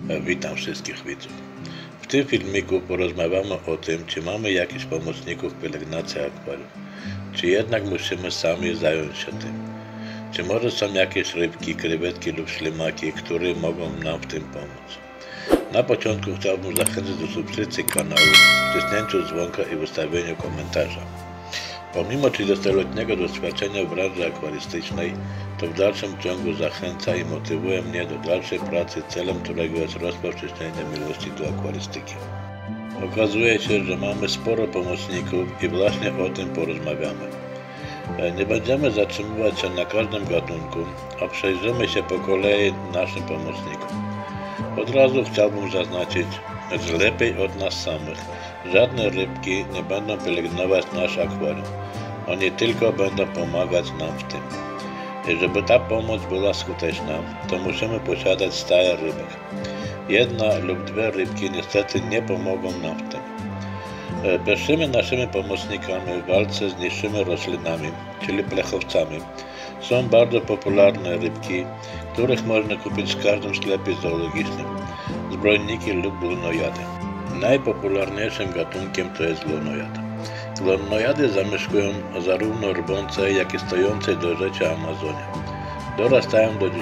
Witam wszystkich widzów. W tym filmiku porozmawiamy o tym, czy mamy jakichś pomocników w pielęgnacji akwarium, czy jednak musimy sami zająć się tym. Czy może są jakieś rybki, krewetki lub ślimaki, które mogą nam w tym pomóc. Na początku chciałbym zachęcić do subskrypcji kanału, wcisnięcia dzwonka i wystawienia komentarza. Pomimo 30-letniego doświadczenia w branży akwarystycznej, to w dalszym ciągu zachęca i motywuje mnie do dalszej pracy, celem którego jest rozpowszechnienie miłości do akwarystyki. Okazuje się, że mamy sporo pomocników i właśnie o tym porozmawiamy. Nie będziemy zatrzymywać się na każdym gatunku, a przejrzymy się po kolei naszym pomocnikom. Od razu chciałbym zaznaczyć, że lepiej od nas samych żadne rybki nie będą pielęgnować nasze akwarium. Oni tylko będą pomagać nam w tym. I żeby ta pomoc była skuteczna, to musimy posiadać staje rybek. Jedna lub dwie rybki niestety nie pomogą nam w tym. Pierwszymi naszymi pomocnikami w walce z niższymi roślinami, czyli plechowcami, są bardzo popularne rybki, których można kupić w każdym sklepie zoologicznym, zbrojniki lub glonojady. Najpopularniejszym gatunkiem to jest glonojad. Glonojady zamieszkują zarówno rybące, jak i stojącej do życia Amazonie. Dorastają do 10-12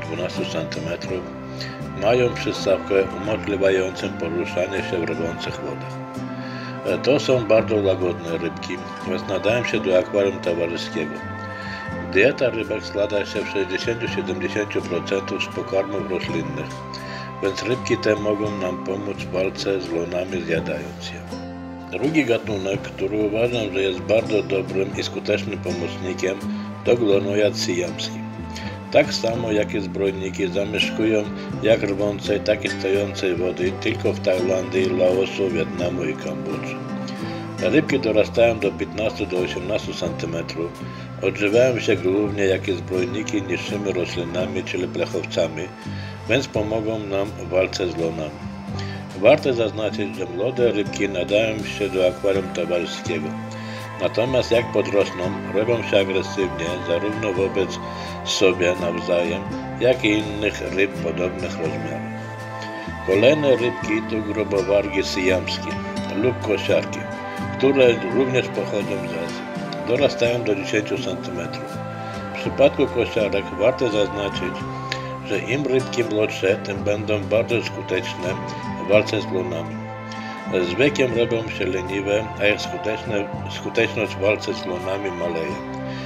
cm, mają przystawkę umożliwiającą poruszanie się w rybących wodach. To są bardzo łagodne rybki, więc nadają się do akwarium towarzyskiego. Dieta rybek składa się w 60-70% z pokarmów roślinnych, więc rybki te mogą nam pomóc w walce z glonami, zjadając je. Drugi gatunek, który uważam, że jest bardzo dobrym i skutecznym pomocnikiem, to glonojad syjamski. Tak samo jak i zbrojniki zamieszkują jak rwącej, tak i stojącej wody tylko w Tajlandii, Laosu, Wietnamu i Kambodży. Rybki dorastają do 15-18 cm, odżywiają się głównie jak i zbrojniki niższymi roślinami, czyli plechowcami, więc pomogą nam w walce z glonami. Warto zaznaczyć, że młode rybki nadają się do akwarium towarzyskiego. Natomiast jak podrosną, robią się agresywnie zarówno wobec sobie nawzajem, jak i innych ryb podobnych rozmiarów. Kolejne rybki to grubowargi syjamskie lub kosiarki, które również pochodzą z Azji. Dorastają do 10 cm. W przypadku kosiarek warto zaznaczyć, że im rybki młodsze, tym będą bardzo skuteczne w walce z glonami. Z wiekiem robią się leniwe, a ich skuteczność w walce z glonami maleje.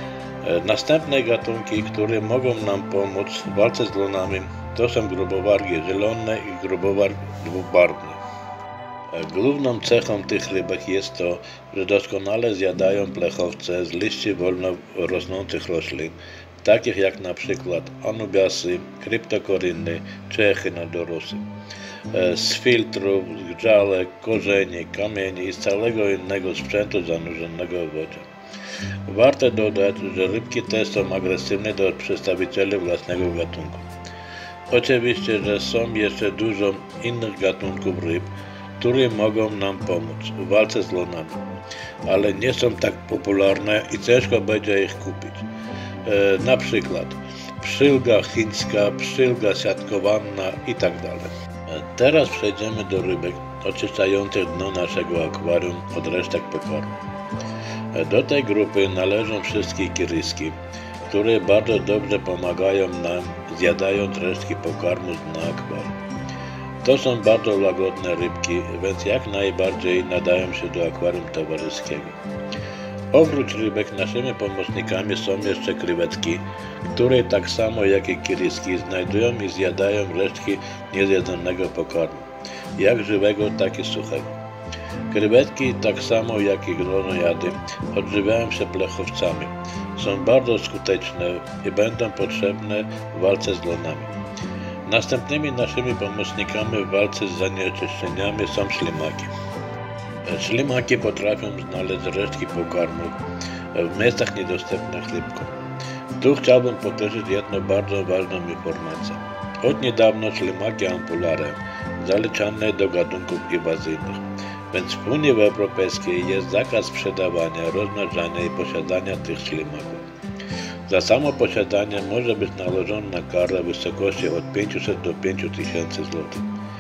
Następne gatunki, które mogą nam pomóc w walce z glonami, to są grubowargi zielone i grubowarg dwubarwny. Główną cechą tych rybek jest to, że doskonale zjadają plechowce z liści wolno rosnących roślin, takich jak na przykład anubiasy, kryptokoryny czy echinodorusy. Z filtrów, z grzałek, korzeni, kamieni i z całego innego sprzętu zanurzonego w wodzie. Warto dodać, że rybki te są agresywne do przedstawicieli własnego gatunku. Oczywiście, że są jeszcze dużo innych gatunków ryb, które mogą nam pomóc w walce z glonami, ale nie są tak popularne i ciężko będzie ich kupić. Na przykład pszczylka chińska, pszczylka siatkowanna itd. Teraz przejdziemy do rybek oczyszczających dno naszego akwarium od resztek pokarmu. Do tej grupy należą wszystkie kiryski, które bardzo dobrze pomagają nam, zjadając resztki pokarmu z dna akwarium. To są bardzo łagodne rybki, więc jak najbardziej nadają się do akwarium towarzyskiego. Oprócz rybek naszymi pomocnikami są jeszcze krewetki, które tak samo jak i kiryski znajdują i zjadają resztki niezjedzonego pokarmu, jak żywego, tak i suchego. Krewetki, tak samo jak i glonojady, odżywiają się plechowcami. Są bardzo skuteczne i będą potrzebne w walce z glonami. Następnymi naszymi pomocnikami w walce z zanieczyszczeniami są ślimaki. Ślimaki potrafią znaleźć resztki pokarmów w miejscach niedostępnych rybkom. Tu chciałbym podkreślić jedną bardzo ważną informację. Od niedawna ślimaki ampulare zaliczane do gatunków inwazyjnych, więc w Unii Europejskiej jest zakaz sprzedawania, rozmnażania i posiadania tych ślimaków. Za samo posiadanie może być nałożona kara w wysokości od 500 do 5000 zł.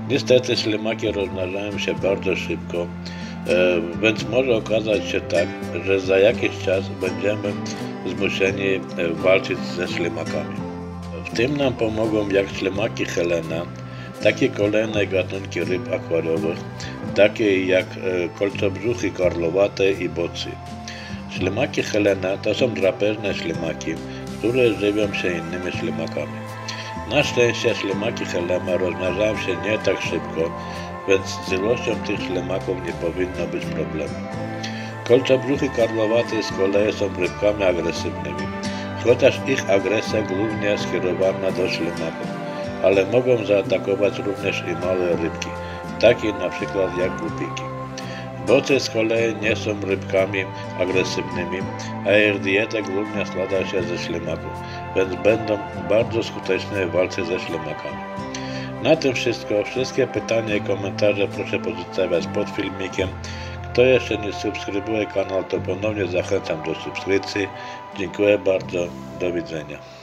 Niestety ślimaki rozmnażają się bardzo szybko, więc może okazać się tak, że za jakiś czas będziemy zmuszeni walczyć ze ślimakami. W tym nam pomogą jak ślimaki Helena, tak i kolejne gatunki ryb akwariowych, takie jak kolcobrzuchy karłowate i bocy. Ślimaki Helena to są drapieżne ślimaki, które żywią się innymi ślimakami. Na szczęście ślimaki Helena rozmnażają się nie tak szybko, więc z ilością tych ślimaków nie powinno być problemu. Kolcobrzuchy karłowate z kolei są rybkami agresywnymi, chociaż ich agresja głównie skierowana do ślimaków, ale mogą zaatakować również i małe rybki, takie na przykład jak głupiki. Bocy z kolei nie są rybkami agresywnymi, a ich dieta głównie składa się ze ślimaków, więc będą bardzo skuteczne w walce ze ślimakami. Na tym wszystko. Wszystkie pytania i komentarze proszę pozostawiać pod filmikiem. Kto jeszcze nie subskrybuje kanał, to ponownie zachęcam do subskrypcji. Dziękuję bardzo. Do widzenia.